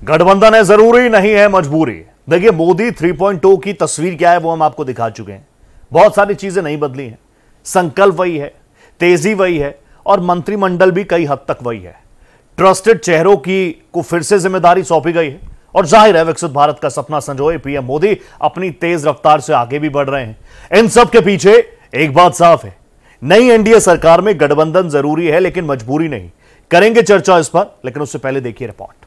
गठबंधन है जरूरी, नहीं है मजबूरी। देखिए, मोदी 3.0 की तस्वीर क्या है वो हम आपको दिखा चुके हैं। बहुत सारी चीजें नहीं बदली हैं, संकल्प वही है, तेजी वही है और मंत्रिमंडल भी कई हद तक वही है। ट्रस्टेड चेहरों की को फिर से जिम्मेदारी सौंपी गई है और जाहिर है विकसित भारत का सपना संजोए पीएम मोदी अपनी तेज रफ्तार से आगे भी बढ़ रहे हैं। इन सब के पीछे एक बात साफ है, नई एनडीए सरकार में गठबंधन जरूरी है लेकिन मजबूरी नहीं। करेंगे चर्चा इस पर, लेकिन उससे पहले देखिए रिपोर्ट।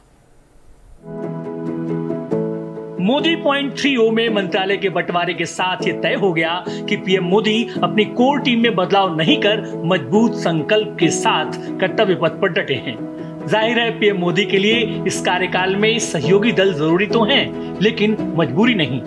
मोदी 0.30 में मंत्रालय के बंटवारे के साथ ये तय हो गया कि पीएम मोदी अपनी कोर टीम में बदलाव नहीं कर मजबूत संकल्प के साथ कर्तव्य पथ पर डटे हैं। जाहिर है पीएम मोदी के लिए इस कार्यकाल में सहयोगी दल जरूरी तो हैं, लेकिन मजबूरी नहीं।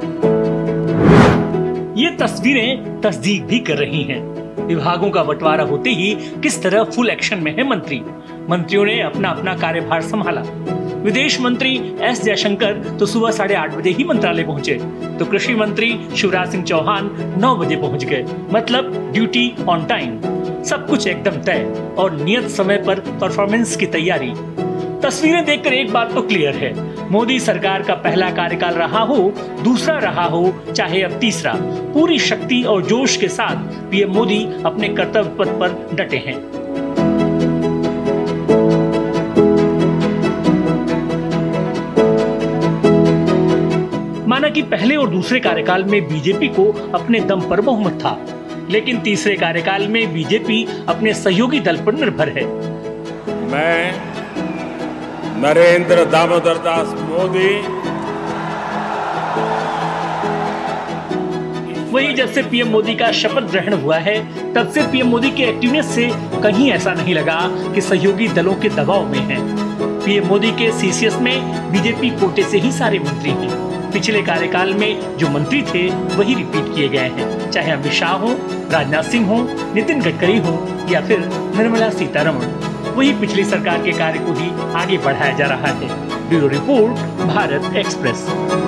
ये तस्वीरें तस्दीक भी कर रही हैं। विभागों का बंटवारा होते ही किस तरह फुल एक्शन में है मंत्रियों ने अपना अपना कार्यभार संभाला। विदेश मंत्री एस जयशंकर तो सुबह 8:30 बजे ही मंत्रालय पहुंचे, तो कृषि मंत्री शिवराज सिंह चौहान 9 बजे पहुंच गए। मतलब ड्यूटी ऑन टाइम, सब कुछ एकदम तय और नियत समय पर परफॉर्मेंस की तैयारी। तस्वीरें देखकर एक बात तो क्लियर है, मोदी सरकार का पहला कार्यकाल रहा हो, दूसरा रहा हो, चाहे अब तीसरा, पूरी शक्ति और जोश के साथ पीएम मोदी अपने कर्तव्य पथ पर डटे हैं। माना कि पहले और दूसरे कार्यकाल में बीजेपी को अपने दम पर बहुमत था, लेकिन तीसरे कार्यकाल में बीजेपी अपने सहयोगी दल पर निर्भर है। मैं नरेंद्र दामोदर दास मोदी। वही जब से पीएम मोदी का शपथ ग्रहण हुआ है, तब से पीएम मोदी के एक्टिवनेस से कहीं ऐसा नहीं लगा कि सहयोगी दलों के दबाव में हैं। पीएम मोदी के सीसीएस में बीजेपी कोटे से ही सारे मंत्री हैं। पिछले कार्यकाल में जो मंत्री थे वही रिपीट किए गए हैं, चाहे अमित शाह हो, राजनाथ सिंह हो, नितिन गडकरी हो या फिर निर्मला सीतारमण। वही पिछली सरकार के कार्य को ही आगे बढ़ाया जा रहा है। Bureau report, Bharat express.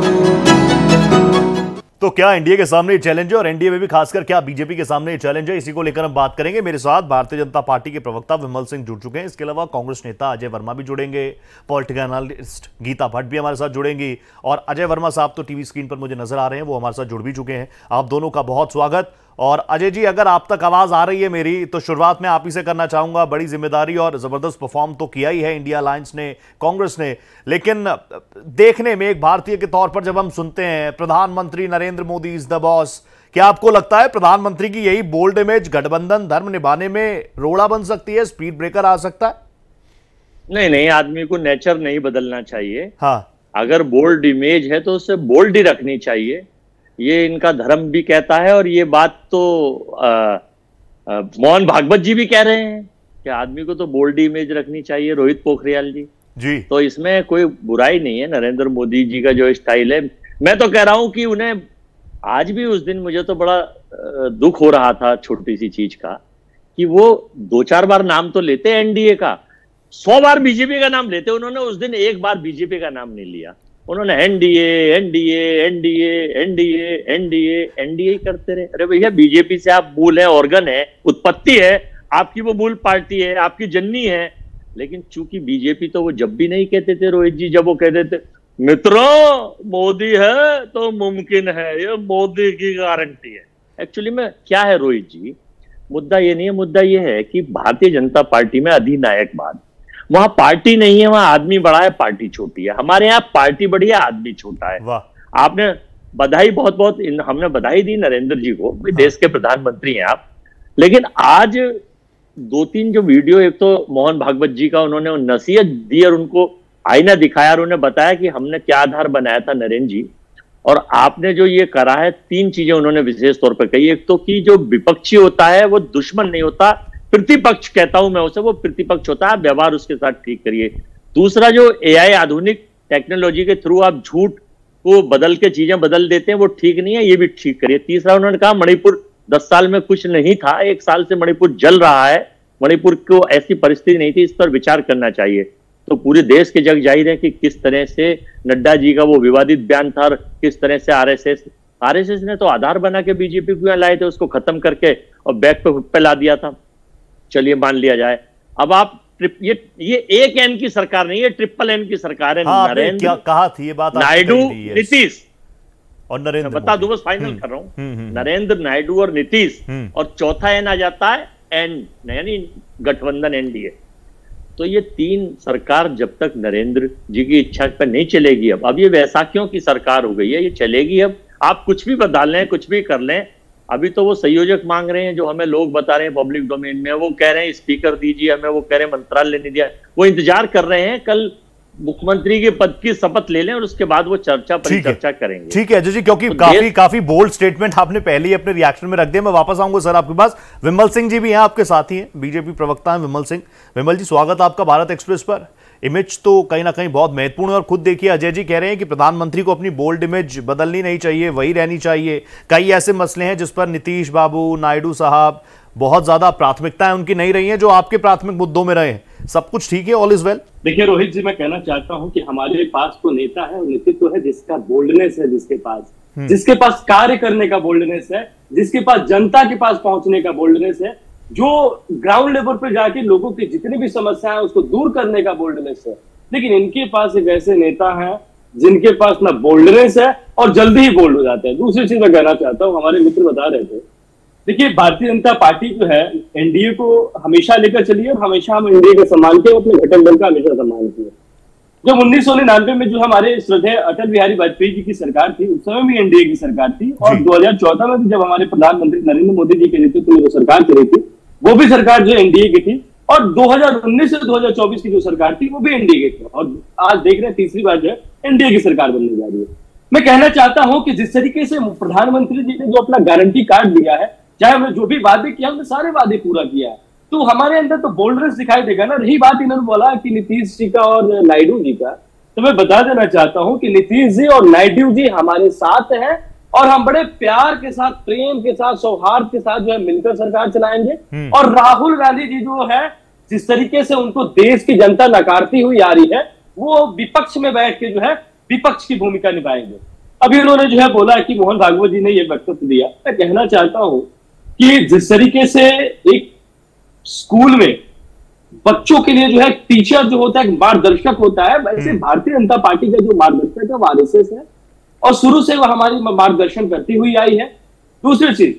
तो क्या एनडीए के सामने चैलेंज है और एनडीए में भी खासकर क्या बीजेपी के सामने चैलेंज है, इसी को लेकर हम बात करेंगे। मेरे साथ भारतीय जनता पार्टी के प्रवक्ता विमल सिंह जुड़ चुके हैं। इसके अलावा कांग्रेस नेता अजय वर्मा भी जुड़ेंगे, पॉलिटिकल एनालिस्ट गीता भट्ट भी हमारे साथ जुड़ेंगी और अजय वर्मा साहब तो टीवी स्क्रीन पर मुझे नजर आ रहे हैं, वो हमारे साथ जुड़ भी चुके हैं। आप दोनों का बहुत स्वागत। और अजय जी, अगर आप तक आवाज आ रही है मेरी, तो शुरुआत में आप ही से करना चाहूंगा। बड़ी जिम्मेदारी और जबरदस्त परफॉर्म तो किया ही है इंडिया अलायंस ने, कांग्रेस ने, लेकिन देखने में एक भारतीय के तौर पर जब हम सुनते हैं प्रधानमंत्री Narendra Modi is the boss, क्या आपको लगता है प्रधानमंत्री की यही बोल्ड इमेज गठबंधन धर्म निभाने में रोड़ा बन सकती है, स्पीड ब्रेकर आ सकता है? नहीं, आदमी को नेचर नहीं बदलना चाहिए। हाँ, अगर बोल्ड इमेज है तो उसे बोल्ड ही रखनी चाहिए, ये इनका धर्म भी कहता है। और ये बात तो मोहन भागवत जी भी कह रहे हैं कि आदमी को तो बोल्ड इमेज रखनी चाहिए, रोहित पोखरियाल जी। तो इसमें कोई बुराई नहीं है। नरेंद्र मोदी जी का जो स्टाइल है, मैं तो कह रहा हूं कि उन्हें आज भी, उस दिन मुझे तो बड़ा दुख हो रहा था छोटी सी चीज का, कि वो 2-4 बार नाम तो लेते एनडीए का, 100 बार बीजेपी का नाम लेते, उन्होंने उस दिन एक बार बीजेपी का नाम नहीं लिया। उन्होंने एनडीए करते रहे। अरे भैया, बीजेपी से आप मूल है, ऑर्गन है, उत्पत्ति है, आपकी वो मूल पार्टी है, आपकी जननी है। लेकिन चूंकि बीजेपी तो वो जब भी नहीं कहते थे रोहित जी, जब वो कहते थे मित्रों मोदी है तो मुमकिन है, ये मोदी की गारंटी है। एक्चुअली में क्या है रोहित जी, मुद्दा ये नहीं है, मुद्दा ये है कि भारतीय जनता पार्टी में अधिनायकवाद, वहां पार्टी नहीं है, वहां आदमी बड़ा है, पार्टी छोटी है। हमारे यहाँ पार्टी बड़ी है, आदमी छोटा है। आपने बधाई बहुत हमने बधाई दी नरेंद्र जी को, देश के प्रधानमंत्री हैं आप। लेकिन आज 2-3 जो वीडियो, एक तो मोहन भागवत जी का उन्होंने नसीहत दी और उनको आईना दिखाया और उन्हें बताया कि हमने क्या आधार बनाया था नरेंद्र जी, और आपने जो ये करा है, 3 चीजें उन्होंने विशेष तौर पर कही। एक तो कि जो विपक्षी होता है वो दुश्मन नहीं होता, प्रतिपक्ष कहता हूं मैं उसे, वो प्रतिपक्ष होता है, व्यवहार उसके साथ ठीक करिए। दूसरा, जो एआई आधुनिक टेक्नोलॉजी के थ्रू आप झूठ को बदल के चीजें बदल देते हैं, वो ठीक नहीं है, ये भी ठीक करिए। तीसरा, उन्होंने कहा मणिपुर 10 साल में कुछ नहीं था, 1 साल से मणिपुर जल रहा है, मणिपुर को ऐसी परिस्थिति नहीं थी, इस पर विचार करना चाहिए। तो पूरे देश के जग जाहिर है कि किस तरह से नड्डा जी का वो विवादित बयान था, किस तरह से आरएसएस ने तो आधार बना के बीजेपी को लाए थे, उसको खत्म करके और बैक पे ला दिया था। चलिए मान लिया जाए। अब आप ये एक एन की सरकार नहीं है, ट्रिपल एन की सरकार है। हाँ, नरेंद्र क्या कहा थी ये बात, नायडू, नीतीश और नरेंद्र, बता दूं, बस फाइनल कर रहा हूं, नरेंद्र, नायडू और नीतीश, और चौथा एन आ जाता है एन, यानी गठबंधन एनडीए। तो ये तीन सरकार जब तक नरेंद्र जी की इच्छा पर नहीं चलेगी, अब ये वैसाखियों की सरकार हो गई है, ये चलेगी। अब आप कुछ भी बदल लें, कुछ भी कर लें, अभी तो वो संयोजक मांग रहे हैं जो हमें लोग बता रहे हैं पब्लिक डोमेन में, वो कह रहे हैं स्पीकर दीजिए हमें, वो कह रहे हैं मंत्रालय नहीं दिया, वो इंतजार कर रहे हैं कल मुख्यमंत्री के पद की शपथ ले लें और उसके बाद वो परिचर्चा करेंगे। ठीक है अजय जी, क्योंकि तो काफी बोल्ड स्टेटमेंट आपने पहले ही अपने रिएक्शन में रख दिया। मैं वापस आऊंगा सर आपके पास। विमल सिंह जी भी हैं आपके साथी हैं, बीजेपी प्रवक्ता हैं विमल सिंह। विमल जी, स्वागत आपका भारत एक्सप्रेस पर। इमेज तो कहीं ना कहीं बहुत महत्वपूर्ण है और खुद देखिए अजय जी कह रहे हैं कि प्रधानमंत्री को अपनी बोल्ड इमेज बदलनी नहीं चाहिए, वही रहनी चाहिए। कई ऐसे मसले हैं जिस पर नीतीश बाबू, नायडू साहब बहुत ज्यादा प्राथमिकताएं उनकी नहीं रही हैं जो आपके प्राथमिक मुद्दों में रहे। सब कुछ ठीक है, ऑल इज वेल। देखिए रोहित जी, मैं कहना चाहता हूं कि हमारे पास तो नेता है और नेतृत्व है जिसका बोल्डनेस है, जिसके पास कार्य करने का बोल्डनेस है, जिसके पास जनता के पास पहुंचने का बोल्डनेस है, जो ग्राउंड लेवल पर जाके लोगों की जितनी भी समस्या है उसको दूर करने का बोल्डनेस है। लेकिन इनके पास एक ऐसे नेता हैं जिनके पास ना बोल्डनेस है और जल्दी ही बोल्ड हो जाते हैं। दूसरी चीज मैं कहना चाहता हूँ, हमारे मित्र बता रहे थे, देखिए भारतीय जनता पार्टी जो है एनडीए को हमेशा लेकर चली है और हमेशा हम एनडीए का सम्मान किया, अपने घटक दल का हमेशा सम्मान किया। जब 1999 में जो हमारे श्रद्धेय अटल बिहारी वाजपेयी जी की सरकार थी, उस समय भी एनडीए की सरकार थी, और 2014 में भी जब हमारे प्रधानमंत्री नरेंद्र मोदी जी के नेतृत्व में जो सरकार चली थी, वो भी सरकार जो एनडीए की थी, और 2019 से 2024 की जो सरकार थी वो भी एनडीए की थी, और आज देख रहे हैं तीसरी बार जो है एनडीए की सरकार बनने जा रही है। मैं कहना चाहता हूं कि जिस तरीके से प्रधानमंत्री जी ने जो अपना गारंटी कार्ड दिया है, चाहे हमने जो भी वादे किया हमने सारे वादे पूरा किया है, तो हमारे अंदर तो बोल्डनेस दिखाई देगा ना। रही बात इन्होंने बोला कि नीतीश जी का और नायडू जी का, तो मैं बता देना चाहता हूं कि नीतीश जी और नायडू जी हमारे साथ हैं और हम बड़े प्यार के साथ, प्रेम के साथ, सौहार्द के साथ जो है मिलकर सरकार चलाएंगे। और राहुल गांधी जी जो है जिस तरीके से उनको देश की जनता नकारती हुई आ रही है, वो विपक्ष में बैठ के जो है विपक्ष की भूमिका निभाएंगे। अभी उन्होंने जो है बोला कि मोहन भागवत जी ने यह वक्तव्य दिया। मैं कहना चाहता हूं कि जिस तरीके से एक स्कूल में बच्चों के लिए जो है टीचर जो होता है मार्गदर्शक होता है, वैसे भारतीय जनता पार्टी का जो मार्गदर्शक है वो आरएसएस है और शुरू से वो हमारी मार्गदर्शन करती हुई आई है। दूसरी चीज,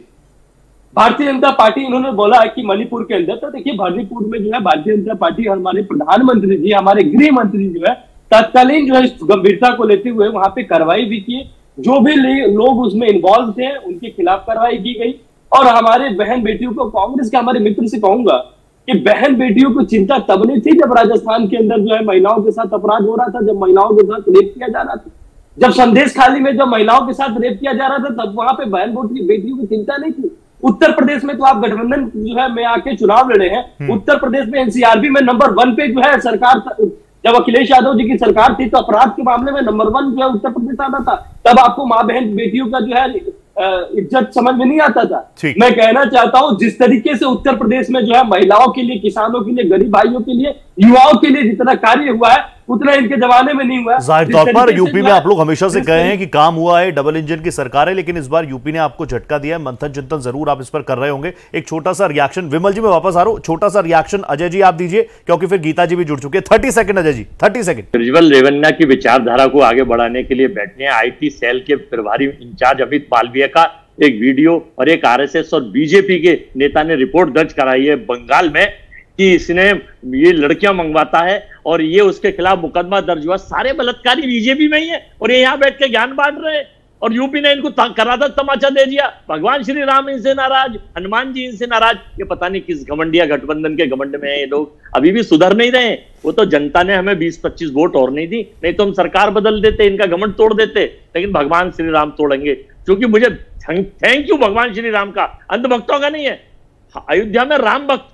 भारतीय जनता पार्टी, इन्होंने बोला है कि मणिपुर के अंदर, तो देखिए मणिपुर में जो है भारतीय जनता पार्टी, हमारे प्रधानमंत्री जी, हमारे गृह मंत्री जो है तत्कालीन जो है गंभीरता को लेते हुए वहां पे कार्रवाई भी की। जो भी लोग उसमें इन्वॉल्व थे उनके खिलाफ कार्रवाई की गई। और हमारे बहन बेटियों को, कांग्रेस के हमारे मित्र से कहूंगा कि बहन बेटियों को चिंता तब नहीं थी जब राजस्थान के अंदर जो है महिलाओं के साथ अपराध हो रहा था, जब महिलाओं के साथ रेप किया जा रहा था, जब संदेश खाली में जब महिलाओं के साथ रेप किया जा रहा था, तब वहां पे बहन बेटियों की चिंता नहीं थी। उत्तर प्रदेश में तो आप गठबंधन जो है में आके चुनाव लड़े हैं, उत्तर प्रदेश में एनसीआरबी में नंबर 1 पे जो है सरकार, जब अखिलेश यादव जी की सरकार थी तो अपराध के मामले में नंबर 1 जो है उत्तर प्रदेश आता था। तब आपको मां बहन बेटियों का जो है इज्जत समझ में नहीं आता था। मैं कहना चाहता हूं जिस तरीके से उत्तर प्रदेश में जो है महिलाओं के लिए, किसानों के लिए, गरीब भाइयों के लिए, युवाओं के लिए जितना कार्य हुआ है उतना इनके जमाने में नहीं हुआ। जाहिर तौर पर यूपी में आप लोग हमेशा से कहे हैं कि काम हुआ है, डबल इंजन की सरकार है, लेकिन इस बार यूपी ने आपको झटका दिया है। मंथन चिंतन जरूर आप इस पर कर रहे होंगे। एक छोटा सा रिएक्शन, विमल जी मैं वापस आ रहा हूं, छोटा सा रिएक्शन अजय जी आप दीजिए, क्योंकि फिर गीता जी भी जुड़ चुके हैं। 30 सेकंड अजय जी, 30 सेकंड। प्रज्वल रेवन्ना की विचारधारा को आगे बढ़ाने के लिए बैठने आईटी सेल के प्रभारी इंचार्ज अमित मालवीय का एक वीडियो और एक आरएसएस और बीजेपी के नेता ने रिपोर्ट दर्ज कराई है बंगाल में कि इसने ये लड़कियां मंगवाता है और ये उसके खिलाफ मुकदमा दर्ज हुआ। सारे बलात्कारी बीजेपी में ही है और ये यहाँ बैठ के ज्ञान बांट रहे हैं और यूपी ने इनको कराता तमाचा दे दिया। भगवान श्री राम इनसे नाराज, हनुमान जी इनसे नाराज। ये पता नहीं किस घमंडिया गठबंधन के घमंड में है ये लोग, अभी भी सुधर नहीं रहे। वो तो जनता ने हमें 20-25 वोट और नहीं दी, नहीं तो हम सरकार बदल देते, इनका घमंड तोड़ देते। लेकिन भगवान श्री राम तोड़ेंगे, क्योंकि मुझे थैंक यू भगवान श्री राम का, अंधभक्तों का नहीं है। अयोध्या में राम भक्त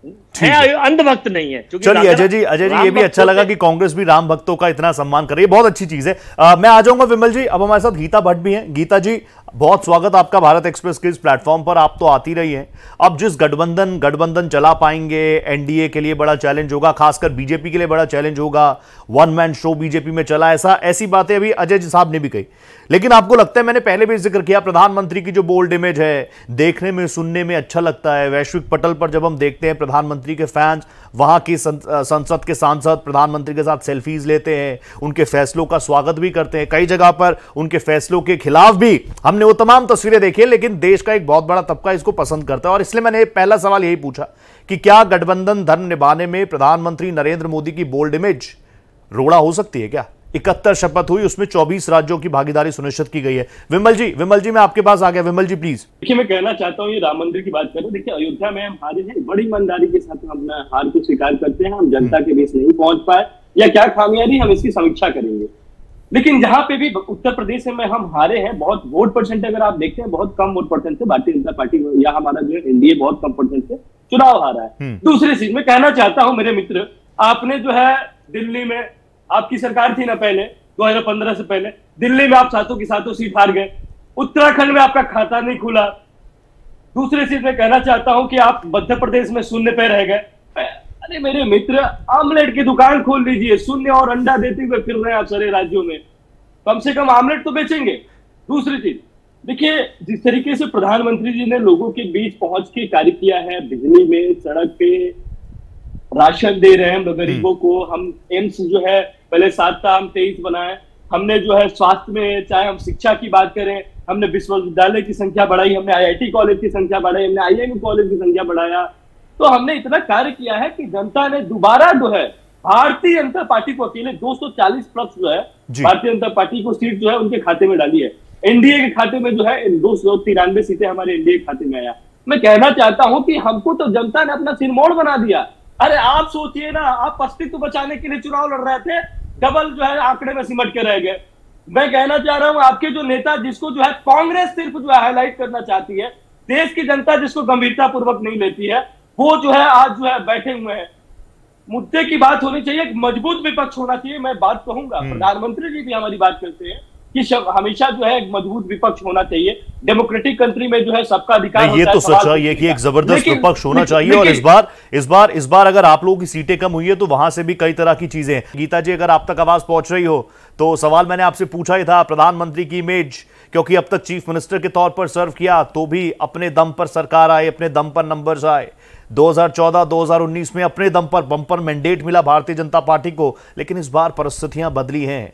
है, अंधभक्त नहीं है। चलिए अजय जी ये भी अच्छा लगा कि कांग्रेस भी राम भक्तों का इतना सम्मान कर रही है, बहुत अच्छी चीज है। मैं आ जाऊंगा विमल जी, अब हमारे साथ गीता भट्ट भी हैं। गीता जी बहुत स्वागत आपका भारत एक्सप्रेस के इस प्लेटफॉर्म पर। आप तो आती रही हैं। अब जिस गठबंधन चला पाएंगे, एनडीए के लिए बड़ा चैलेंज होगा, खासकर बीजेपी के लिए बड़ा चैलेंज होगा। वन मैन शो बीजेपी में चला, ऐसी बातें अभी अजय जी साहब ने भी कही। लेकिन आपको लगता है, मैंने पहले भी जिक्र किया, प्रधानमंत्री की जो बोल्ड इमेज है, देखने में सुनने में अच्छा लगता है। वैश्विक पटल पर जब हम देखते हैं प्रधानमंत्री के फैंस, वहां की संसद के सांसद प्रधानमंत्री के साथ सेल्फीज लेते हैं, उनके फैसलों का स्वागत भी करते हैं। कई जगह पर उनके फैसलों के खिलाफ भी हमने वो तमाम तस्वीरें देखी। लेकिन देश का एक बहुत बड़ा तबका इसको पसंद करता है। और इसलिए मैंने पहला सवाल यही पूछा कि क्या गठबंधन धर्म निभाने में प्रधानमंत्री नरेंद्र मोदी की बोल्ड इमेज रोड़ा हो सकती है क्या? 71 शपथ हुई, उसमें 24 राज्यों की भागीदारी सुनिश्चित की गई है। विमल जी मैं आपके पास आ गया। विमल जी प्लीज। देखिए, मैं कहना चाहता हूँ, ये राम मंदिर की बात करें। देखिए, अयोध्या में हम हारे हैं, बड़ी ईमानदारी के साथ हम अपना हार को स्वीकार करते हैं। हम जनता के बीच नहीं पहुंच पाए, या क्या खामियारी, हम इसकी समीक्षा करेंगे। लेकिन जहां पे भी उत्तर प्रदेश में हम हारे हैं, बहुत वोट परसेंट अगर आप देखते हैं, बहुत कम वोट परसेंट से भारतीय जनता पार्टी या हमारा जो है एनडीए बहुत कम परसेंट से चुनाव हारा है। दूसरी चीज मैं कहना चाहता हूं, मेरे मित्र, आपने जो है दिल्ली में आपकी सरकार थी ना पहले, 2015 से पहले, दिल्ली में आप सातों की सातों सीट हार गए। उत्तराखंड में आपका खाता नहीं खुला। दूसरी चीज मैं कहना चाहता हूं कि आप मध्य प्रदेश में शून्य पे रह गए। अरे मेरे मित्र, आमलेट की दुकान खोल लीजिए, शून्य और अंडा देते हुए फिर रहे हैं आप सारे राज्यों में, कम से कम आमलेट तो बेचेंगे। दूसरी चीज देखिए, जिस तरीके से प्रधानमंत्री जी ने लोगों के बीच पहुंच के कार्य किया है, बिजली में, सड़क पे राशन दे रहे हैं गरीबों को। हम एम्स जो है पहले 7 था, हम 23 बनाए। हमने जो है स्वास्थ्य में, चाहे हम शिक्षा की बात करें, हमने विश्वविद्यालय की संख्या बढ़ाई, हमने आईआईटी कॉलेज की संख्या बढ़ाई, हमने आईआईएम कॉलेज की संख्या बढ़ाया। तो हमने इतना कार्य किया है कि जनता ने दोबारा जो है भारतीय जनता पार्टी को, अकेले 240 प्लस जो है भारतीय जनता पार्टी को सीट जो है उनके खाते में डाली है। एनडीए के खाते में जो है 293 सीटें हमारे एनडीए के खाते में आया। मैं कहना चाहता हूं कि हमको तो जनता ने अपना सिरमौर बना दिया। अरे आप सोचिए ना, आप अस्तित्व बचाने के लिए चुनाव लड़ रहे थे, डबल जो है आंकड़े में सिमट के रह गए। मैं कहना चाह रहा हूं, आपके जो नेता, जिसको जो है कांग्रेस सिर्फ जो है हाईलाइट करना चाहती है, देश की जनता जिसको गंभीरता पूर्वक नहीं लेती है, वो जो है आज जो है बैठे हुए हैं। मुद्दे की बात होनी चाहिए, एक मजबूत विपक्ष होना चाहिए। मैं बात कहूंगा, प्रधानमंत्री जी भी हमारी बात करते हैं कि हमेशा जो है एक मजबूत विपक्ष होना चाहिए। डेमोक्रेटिक कंट्री में जो है सबका अधिकार होता है। ये तो सच है कि एक जबरदस्त विपक्ष होना चाहिए। और इस बार अगर आप लोगों की सीटें कम हुई है तो वहां से भी कई तरह की चीजें हैं। गीता जी, अगर आप तक आवाज पहुंच रही हो तो सवाल मैंने आपसे पूछा ही था, प्रधानमंत्री की इमेज, क्योंकि अब तक चीफ मिनिस्टर के तौर पर सर्व किया तो भी अपने दम पर सरकार आई, अपने दम पर नंबर्स आए। 2014-2019 में अपने दम पर बम्पर मैंडेट मिला भारतीय जनता पार्टी को। लेकिन इस बार परिस्थितियां बदली हैं।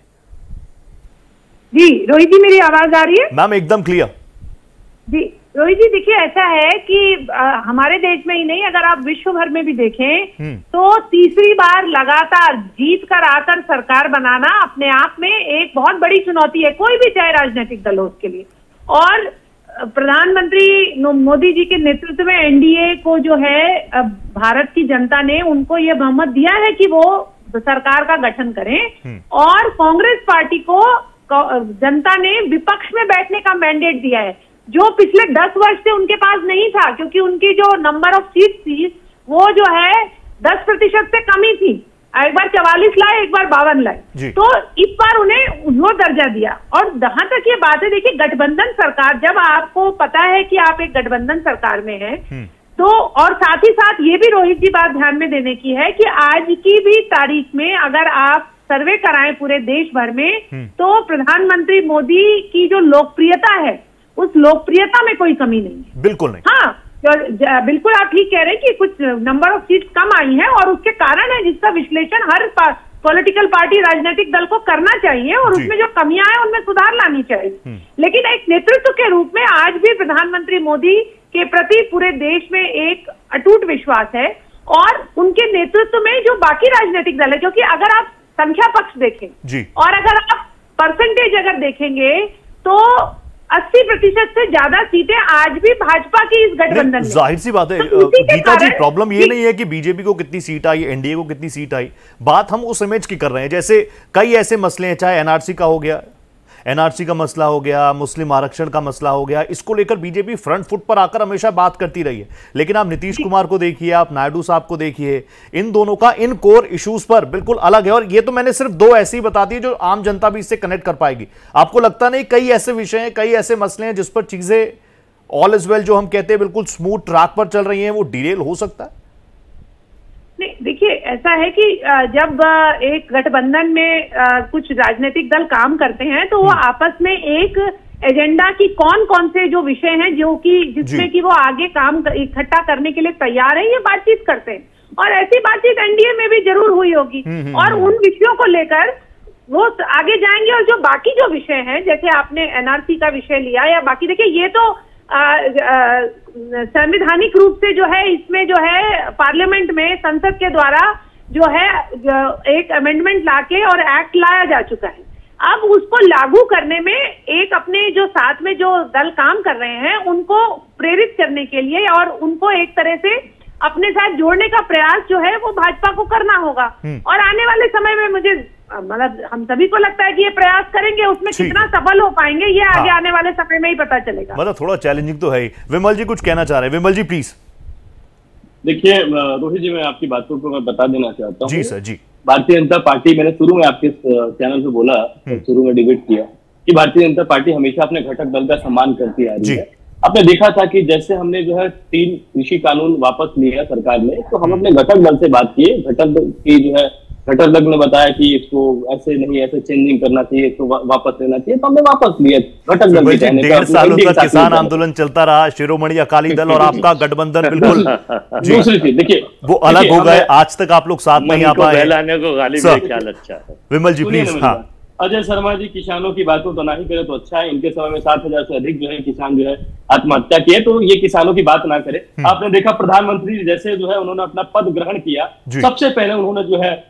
जी रोहित जी, मेरी आवाज आ रही है? मैम एकदम क्लियर। जी रोहित जी, देखिए ऐसा है कि हमारे देश में ही नहीं, अगर आप विश्व भर में भी देखें तो तीसरी बार लगातार जीत कर आकर सरकार बनाना अपने आप में एक बहुत बड़ी चुनौती है, कोई भी चाहे राजनीतिक दल हो उसके लिए। और प्रधानमंत्री मोदी जी के नेतृत्व में एनडीए को जो है भारत की जनता ने उनको ये बहुमत दिया है कि वो सरकार का गठन करें। और कांग्रेस पार्टी को जनता ने विपक्ष में बैठने का मैंडेट दिया है, जो पिछले 10 वर्ष से उनके पास नहीं था, क्योंकि उनकी जो नंबर ऑफ सीट थी वो जो है 10% से कम ही थी। एक बार 44 लाए, एक बार 52 लाए। तो इस बार उन्हें वो दर्जा दिया। और जहां तक ये बात है, देखिए गठबंधन सरकार, जब आपको पता है कि आप एक गठबंधन सरकार में हैं, तो और साथ ही साथ ये भी रोहित जी बात ध्यान में देने की है कि आज की भी तारीख में अगर आप सर्वे कराएं पूरे देश भर में, तो प्रधानमंत्री मोदी की जो लोकप्रियता है, उस लोकप्रियता में कोई कमी नहीं है। बिल्कुल नहीं। हाँ, बिल्कुल आप ठीक कह रहे हैं कि कुछ नंबर ऑफ सीट कम आई हैं और उसके कारण है, जिसका विश्लेषण हर पॉलिटिकल पार्टी, राजनीतिक दल को करना चाहिए और उसमें जो कमियां हैं उनमें सुधार लानी चाहिए। लेकिन एक नेतृत्व के रूप में आज भी प्रधानमंत्री मोदी के प्रति पूरे देश में एक अटूट विश्वास है। और उनके नेतृत्व में जो बाकी राजनीतिक दल है, क्योंकि अगर आप संख्या पक्ष देखें और अगर आप परसेंटेज अगर देखेंगे तो 80% से ज्यादा सीटें आज भी भाजपा की इस गठबंधन में। जाहिर सी बात है गीता जी, प्रॉब्लम ये नहीं है कि बीजेपी को कितनी सीट आई, एनडीए को कितनी सीट आई। बात हम उस इमेज की कर रहे हैं। जैसे कई ऐसे मसले हैं, चाहे एनआरसी का हो गया, एनआरसी का मसला हो गया, मुस्लिम आरक्षण का मसला हो गया, इसको लेकर बीजेपी फ्रंट फुट पर आकर हमेशा बात करती रही है। लेकिन आप नीतीश कुमार को देखिए, आप नायडू साहब को देखिए, इन दोनों का इन कोर इश्यूज पर बिल्कुल अलग है। और ये तो मैंने सिर्फ दो ऐसी बता दी जो आम जनता भी इससे कनेक्ट कर पाएगी। आपको लगता नहीं कई ऐसे विषय हैं, कई ऐसे मसले हैं जिस पर चीजें ऑल इज वेल जो हम कहते हैं बिल्कुल स्मूथ ट्रैक पर चल रही हैं, वो डिरेल हो सकता है? नहीं, देखिए ऐसा है कि जब एक गठबंधन में कुछ राजनीतिक दल काम करते हैं तो वो आपस में एक एजेंडा की कौन कौन से जो विषय हैं जो कि जिसमें कि वो आगे काम इकट्ठा करने के लिए तैयार है, ये बातचीत करते हैं। और ऐसी बातचीत एनडीए में भी जरूर हुई होगी और उन विषयों को लेकर वो आगे जाएंगे। और जो बाकी जो विषय हैं, जैसे आपने एनआरसी का विषय लिया या बाकी, देखिए ये तो संवैधानिक रूप से जो है इसमें जो है पार्लियामेंट में संसद के द्वारा जो है एक अमेंडमेंट लाके और एक्ट लाया जा चुका है। अब उसको लागू करने में एक अपने जो साथ में जो दल काम कर रहे हैं उनको प्रेरित करने के लिए और उनको एक तरह से अपने साथ जोड़ने का प्रयास जो है वो भाजपा को करना होगा। और आने वाले समय में मुझे मतलब हम सभी को लगता है कि ये प्रयास करेंगे, उसमें कितना सफल हो पाएंगे ये आगे आने वाले समय में ही पता चलेगा। मतलब थोड़ा चैलेंजिंग तो है ही। विमल जी कुछ कहना चाह रहे हैं, विमल जी प्लीज। देखिए रोहित जी, मैं आपकी बातों को मैं बता देना चाहता हूँ। जी सर जी। भारतीय जनता पार्टी, मैंने शुरू में आपके चैनल पे बोला, शुरू में डिबेट किया कि भारतीय जनता पार्टी हमेशा अपने घटक दल का सम्मान करती आ रही है। आपने देखा था कि जैसे हमने जो है 3 कृषि कानून वापस लिया सरकार ने, तो हम अपने घटक दल से बात किए। घटक दल की जो है घटक दल ने बताया कि इसको ऐसे नहीं, ऐसे चेंजिंग करना चाहिए, इसको वापस लेना चाहिए, तो हमने वापस लिया। घटक दल 1.5 सालों तक किसान आंदोलन चलता रहा, शिरोमणि अकाली दल और आपका गठबंधन बिल्कुल दूसरी चीज। देखिए वो अलग हो गए, आज तक आप लोग साथ नहीं आ पाए। अच्छा है। विमल जी प्लीज। हाँ, अजय शर्मा जी, किसानों की बातों तो ना ही करे तो अच्छा है। इनके समय में 7,000 से अधिक जो है किसान जो है आत्महत्या किए, तो ये किसानों की बात ना करे। आपने देखा प्रधानमंत्री जैसे जो है उन्होंने अपना पद ग्रहण किया, सबसे पहले उन्होंने जो है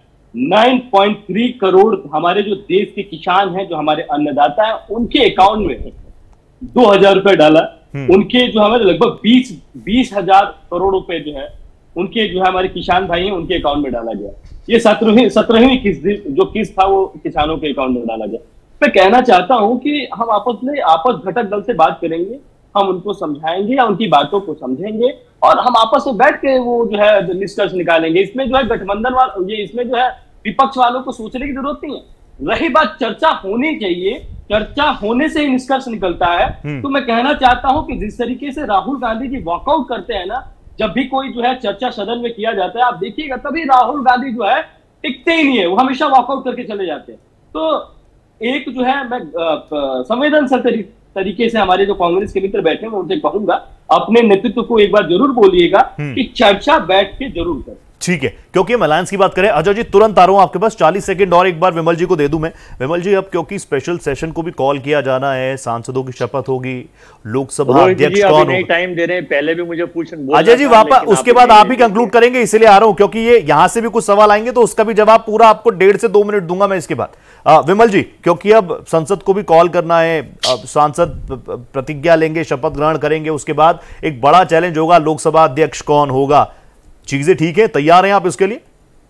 9.3 करोड़ हमारे जो देश के किसान हैं, जो हमारे अन्नदाता हैं, उनके अकाउंट में 2,000 रुपए डाला। उनके जो हमारे लगभग 20,000 करोड़ रुपए जो है उनके जो है हमारे किसान भाई हैं उनके अकाउंट में डाला गया। ये 17वीं किस्त था वो किसानों के अकाउंट में डाला गया। मैं कहना चाहता हूं कि हम आपस घटक दल से बात करेंगे, हम उनको समझाएंगे या उनकी बातों को समझेंगे और हम आपस में बैठ के वो जो है निष्कर्ष निकालेंगे। इसमें जो है गठबंधन वाले, इसमें जो है विपक्ष वालों को सोचने की जरूरत नहीं है। रही बात चर्चा होनी चाहिए, चर्चा होने से ही निष्कर्ष निकलता है। तो मैं कहना चाहता हूं कि जिस तरीके से राहुल गांधी जी वॉकआउट करते हैं ना, जब भी कोई जो है चर्चा सदन में किया जाता है, आप देखिएगा तभी राहुल गांधी जो है टिकते ही नहीं है, वो हमेशा वॉकआउट करके चले जाते हैं। तो एक जो है मैं संवेदनशील तरीके से हमारे जो कांग्रेस के मित्र बैठे हैं मैं उनसे कहूंगा अपने नेतृत्व को एक बार जरूर बोलिएगा कि चर्चा बैठ के जरूर करें। ठीक है, क्योंकि हम अलायंस की बात करें। अजय जी तुरंत आ रहा हूं आपके पास, 40 सेकंड और एक बार विमल जी को दे दूं मैं। विमल जी, अब क्योंकि स्पेशल सेशन को भी कॉल किया जाना है, सांसदों की शपथ होगी, लोकसभा अध्यक्ष कौन होगा, टाइम दे रहे हैं, पहले भी मुझे अजय जी वापस उसके बाद आप ही कंक्लूड करेंगे, इसलिए आ रहा हूं क्योंकि ये यहां से भी कुछ सवाल आएंगे तो उसका भी जवाब पूरा आपको 1.5 से 2 मिनट दूंगा मैं इसके बाद। विमल जी, क्योंकि अब संसद को भी कॉल करना है, सांसद प्रतिज्ञा लेंगे, शपथ ग्रहण करेंगे, उसके बाद एक बड़ा चैलेंज होगा, लोकसभा अध्यक्ष कौन होगा। चीजें ठीक है, तैयार हैं आप इसके लिए?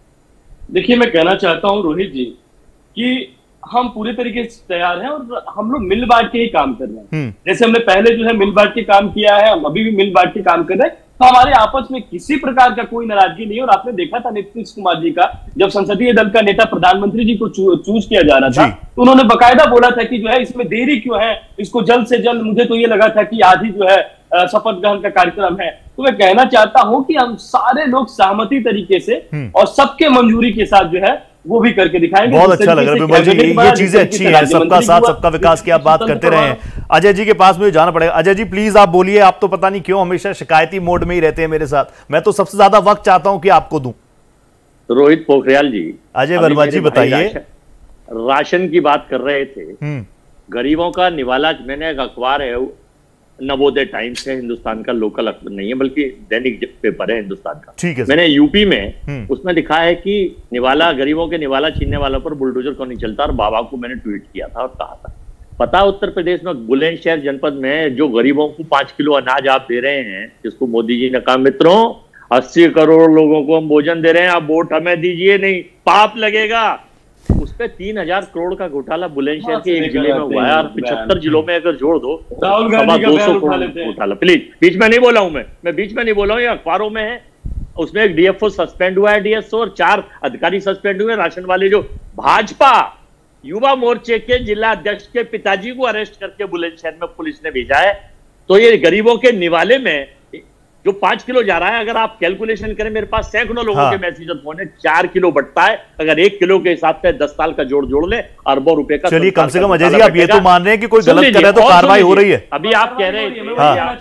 देखिए मैं कहना चाहता हूं रोहित जी कि हम पूरे तरीके से तैयार हैं और हम लोग मिल बांट के ही काम कर रहे हैं। जैसे हमने पहले जो है मिल बांट के काम किया है, हम अभी भी मिल बांट के काम कर रहे हैं, तो हमारे आपस में किसी प्रकार का कोई नाराजगी नहीं है। और आपने देखा था नीतीश कुमार जी का, जब संसदीय दल का नेता प्रधानमंत्री जी को चूज किया जा रहा था, तो उन्होंने बकायदा बोला था कि जो है इसमें देरी क्यों है, इसको जल्द से जल्द, मुझे तो ये लगा था कि आज ही जो है शपथ ग्रहण का कार्यक्रम है। तो मैं कहना चाहता हूं कि हम सारे लोग सहमति तरीके से और सबके मंजूरी के साथ जो है वो भी करके दिखाएंगे। बहुत अच्छा लग रहा है विमल जी, ये चीजें अच्छी है, सबका साथ सबका विकास की आप बात करते रहे हैं। अजय जी के पास मुझे जाना पड़ेगा। अजय जी प्लीज आप बोलिए, आप तो पता नहीं क्यों हमेशा शिकायती मोड में ही रहते हैं मेरे साथ, मैं तो सबसे ज्यादा वक्त चाहता हूं कि आपको दूं। रोहित पोखरियाल जी, अजय वर्मा जी बताइए। राशन की बात कर रहे थे, गरीबों का निवाला, मैंने एक अखबार है नवोदय टाइम्स है, हिंदुस्तान का लोकल अखबार नहीं है बल्कि दैनिक पेपर है हिंदुस्तान का। ठीक है, मैंने यूपी में उसमें लिखा है कि निवाला, गरीबों के निवाला छीनने वालों पर बुलडोजर क्यों नहीं चलता, और बाबा को मैंने ट्वीट किया था और कहा था, पता उत्तर प्रदेश में बुलंदशहर जनपद में जो गरीबों को 5 किलो अनाज आप दे रहे हैं, जिसको मोदी जी ने कहा मित्रों 80 करोड़ लोगों को हम भोजन दे रहे हैं, आप वोट हमें दीजिए नहीं, पाप लगेगा, उस पे 3,000 करोड़ का घोटाला बुलंदशहर के एक जिले में हुआ है, और 75 जिलों में अगर जोड़ दो राहुल गांधी का 200 करोड़ घोटाला। प्लीज, बीच में नहीं बोला हूं मैं बीच में नहीं बोला हूं, ये अखबारों में है। उसमें एक डीएफओ सस्पेंड हुआ है, डीएसओ, और 4 अधिकारी सस्पेंड हुए राशन वाले। जो भाजपा युवा मोर्चे के जिला अध्यक्ष के पिताजी को अरेस्ट करके बुलंदशहर में पुलिस ने भेजा है। तो ये गरीबों के निवाले में जो 5 किलो जा रहा है, अगर आप कैलकुलेशन करें, मेरे पास सैकड़ों लोगों के मैसेज और फोन है, 4 किलो बढ़ता है। अगर 1 किलो के हिसाब से 10 साल का जोड़ ले, अरबों रुपए का। चलिए, कम से कम अजय जी आप ये तो मान रहे हैं कि कोई गलत कर रहा है तो कार्रवाई हो रही है। अभी आप कह रहे थे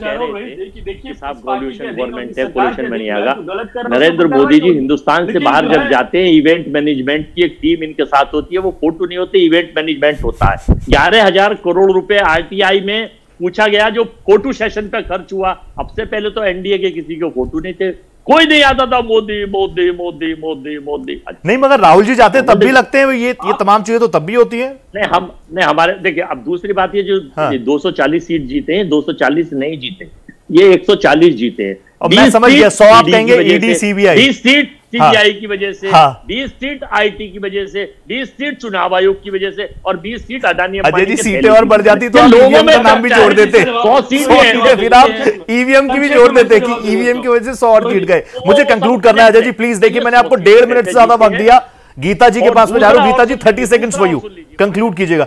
साहब पॉल्यूशन गवर्नमेंट है, पॉल्यूशन में नहीं आएगा। नरेंद्र मोदी जी हिंदुस्तान से बाहर जब जाते हैं, इवेंट मैनेजमेंट की एक टीम इनके साथ होती है, वो फोटो नहीं होते, इवेंट मैनेजमेंट होता है। 11,000 करोड़ रुपए आरटीआई में पूछा गया, जो फोटो सेशन पे खर्च हुआ। अब से पहले तो एनडीए के किसी को फोटो नहीं थे, कोई नहीं आता था मोदी मोदी मोदी मोदी मोदी। नहीं, मगर राहुल जी जाते तब भी लगते हैं ये तमाम चीजें तो तब भी होती हैं। नहीं, हमारे देखिए, अब दूसरी बात ये जो 240 सीट जीते हैं, 240 नहीं जीते, ये 140 जीते हैं। और मैं समझ गया, 100 आप कहेंगे ईडी सीबीआई, 20 सीट सीबीआई की वजह से, 20 सीट आईटी की वजह से, 20 सीट चुनाव आयोग की वजह से, और 20 सीट अदानी अजय जी सीटें और बढ़ जाती तो लोगों में नाम भी जोड़ देते, 100 सीटें, फिर आप ईवीएम की भी जोड़ देते कि ईवीएम की वजह से 100 और जीत गए। मुझे कंक्लूड करना है अजय जी, प्लीज। देखिए, मैंने आपको 1.5 मिनट से ज्यादा वक्त दिया। गीता जी के पास में जा रहा हूं। Geeta ji, 30 seconds for you, conclude कीजिएगा।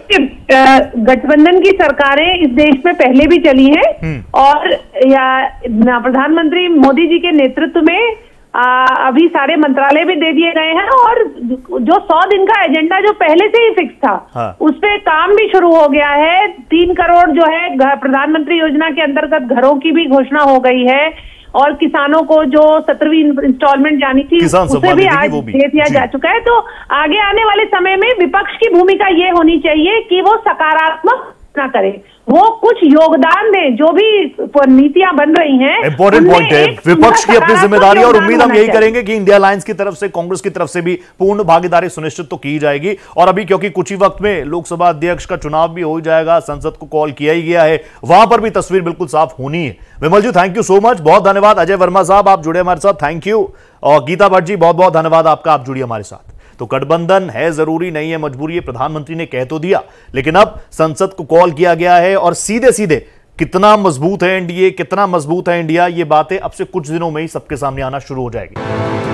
गठबंधन की सरकारें इस देश में पहले भी चली हैं, और प्रधानमंत्री मोदी जी के नेतृत्व में अभी सारे मंत्रालय भी दे दिए गए हैं, और जो 100 दिन का एजेंडा जो पहले से ही फिक्स था, उस पे काम भी शुरू हो गया है। 3 करोड़ जो है प्रधानमंत्री योजना के अंतर्गत घरों की भी घोषणा हो गई है, और किसानों को जो 17वीं इंस्टॉलमेंट जानी थी उसे भी आज दे दिया जा चुका है। तो आगे आने वाले समय में विपक्ष की भूमिका ये होनी चाहिए कि वो सकारात्मक ना करे, वो कुछ योगदान दें। जो भी नीतियां बन रही हैं, इंपॉर्टेंट पॉइंट है, विपक्ष की अपनी जिम्मेदारी, और उम्मीद हम यही करेंगे कि इंडिया अलायंस की तरफ से, कांग्रेस की तरफ से भी पूर्ण भागीदारी सुनिश्चित तो की जाएगी। और अभी क्योंकि कुछ ही वक्त में लोकसभा अध्यक्ष का चुनाव भी हो जाएगा, संसद को कॉल किया ही गया है, वहां पर भी तस्वीर बिल्कुल साफ होनी है। Vimal ji, thank you so much, बहुत धन्यवाद। अजय वर्मा साहब, आप जुड़े हमारे साथ, थैंक यू। और गीता भट्ट जी, बहुत बहुत धन्यवाद आपका, आप जुड़िए हमारे साथ। तो गठबंधन है, जरूरी नहीं है, मजबूरी है, प्रधानमंत्री ने कह तो दिया, लेकिन अब संसद को कॉल किया गया है, और सीधे सीधे कितना मजबूत है एनडीए, कितना मजबूत है इंडिया, ये बातें अब से कुछ दिनों में ही सबके सामने आना शुरू हो जाएगी।